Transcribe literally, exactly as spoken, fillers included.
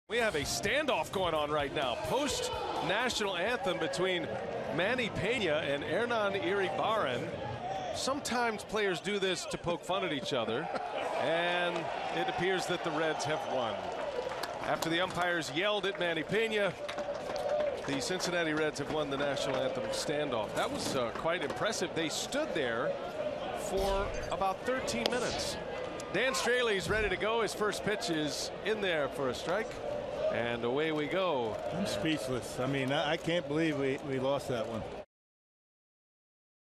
We have a standoff going on right now. Post national anthem between Manny, Pina, and Hernan Iribarren. Sometimes players do this to poke fun at each other, and it appears that the Reds have won. After the umpires yelled at Manny Pina, the Cincinnati Reds have won the national anthem standoff. That was uh, quite impressive. They stood there for about thirteen minutes. Dan Straley's ready to go. His first pitch is in there for a strike. And away we go. I'm speechless. I mean, I, I can't believe we, we lost that one.